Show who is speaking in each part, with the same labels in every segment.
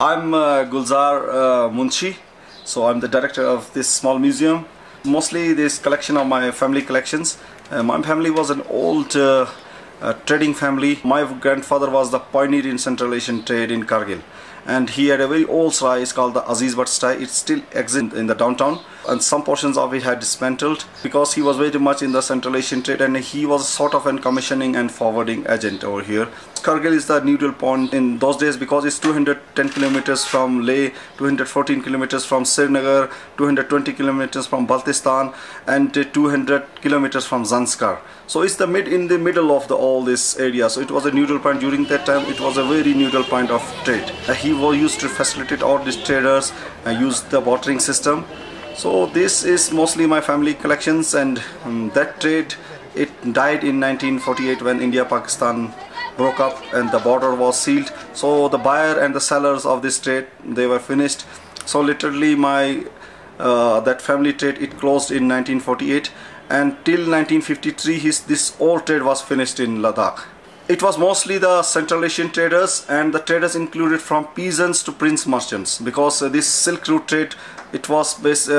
Speaker 1: I'm Gulzar Munshi, so I'm the director of this small museum. Mostly this collection of my family collections. My family was an old trading family. My grandfather was the pioneer in Central Asian trade in Kargil, and he had a very old sarai. It's called the Aziz Bhat Sarai. It still exists in the downtown, and some portions of it had dismantled because he was very much in the Central Asian trade, and he was sort of a commissioning and forwarding agent over here. Kargil is the neutral point in those days because it's 210 kilometers from Leh, 214 kilometers from Srinagar, 220 kilometers from Baltistan, and 200 kilometers from Zanskar. So it's in the middle of all this area. So it was a neutral point during that time. It was a very neutral point of trade. He used to facilitate all these traders, use the watering system. So this is mostly my family collections, and that trade, it died in 1948 when India-Pakistan broke up and the border was sealed. So the buyer and the sellers of this trade, they were finished. So literally my that family trade, it closed in 1948, and till 1953 this old trade was finished in Ladakh. It was mostly the Central Asian traders, and the traders included from peasants to prince merchants, because this Silk Route trade, it was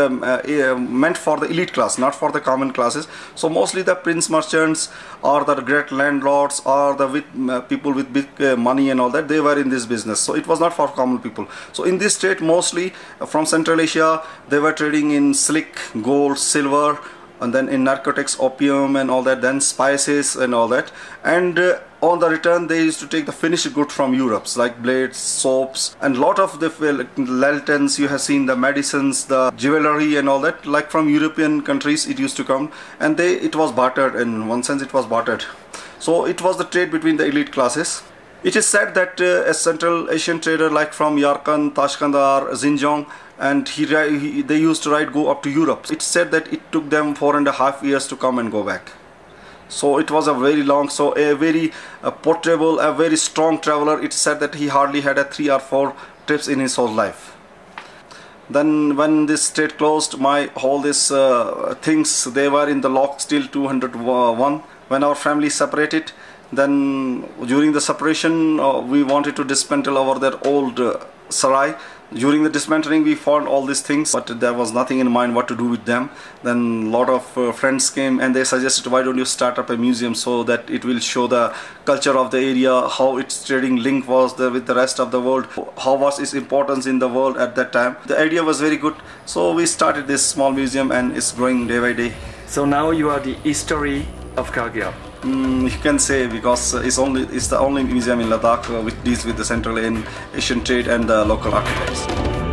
Speaker 1: meant for the elite class, not for the common classes. So mostly the prince merchants or the great landlords or the people with big money and all that, they were in this business. So it was not for common people. So in this trade, mostly from Central Asia, they were trading in silk, gold, silver, and then in narcotics, opium and all that, then spices and all that. And on the return, they used to take the finished good from Europe, like blades, soaps, and lot of the lanterns. You have seen the medicines, the jewelry and all that, like from European countries it used to come, and it was bartered. In one sense, it was bartered. So it was the trade between the elite classes. It is said that a Central Asian trader like from Yarkand, Tashkandar, Xinjiang, and they used to go up to Europe. It's said that it took them 4.5 years to come and go back. So it was a very long, so a very portable, a very strong traveler. It's said that he hardly had 3 or 4 trips in his whole life. Then when this trade closed, all these things, they were in the lock till 201. When our family separated, then during the separation, we wanted to dismantle that old sarai. During the dismantling, we found all these things, but there was nothing in mind what to do with them. Then a lot of friends came and they suggested, why don't you start up a museum so that it will show the culture of the area, how its trading link was there with the rest of the world, how was its importance in the world at that time. The idea was very good, so we started this small museum, and it's growing day by day.
Speaker 2: So now you are the history of Kargil.
Speaker 1: You can say, because it's the only museum in Ladakh which deals with the Central Asian trade and the local architects.